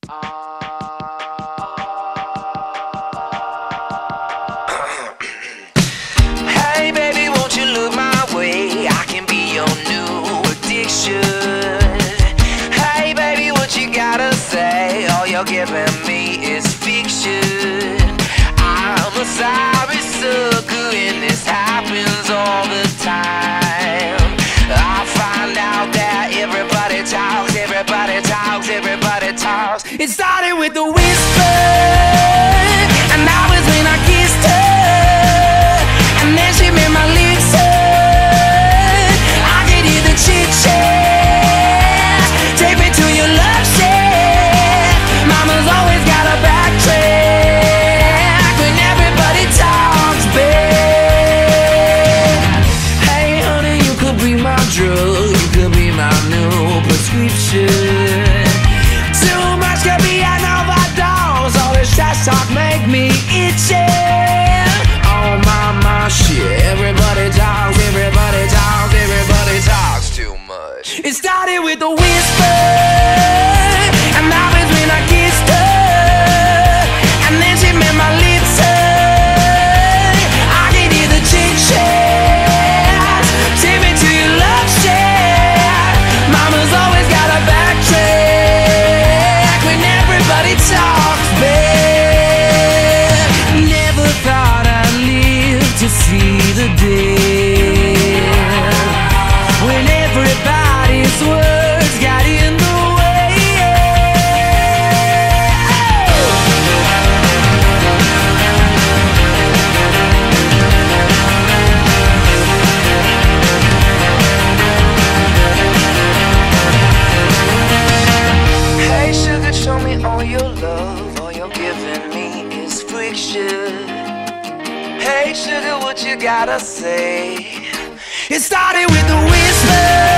Hey baby, won't you look my way? I can be your new addiction. Hey baby, what you gotta say? All you're giving me is fiction. I'm a sorry sucker and this happens all the time. I find out that everybody talks, everybody talks, everybody talks. It started with a whisper, and that was when I kissed her, and then she made my lips hurt. I could hear the chit-chat. Take me to your love shack. Mama's always got a backtrack when everybody talks back. Hey honey, you could be my drug, you could be my new prescription. Too much could be an overdose. All this trash talk make me itchy. Oh my shit. Everybody talks, everybody talks, everybody talks too much. It started with a whisper, and that was when I kissed her, and then she made my lips hurt. I could hear the chit-chat. Take me to your love shack. Mama's always got a backtrack when everybody talks back. Never thought I'd live to see the day when everybody's words got in the way. Hey sugar, show me all your love. All you're giving me is friction. Hey sugar, what you gotta say? It started with a whisper.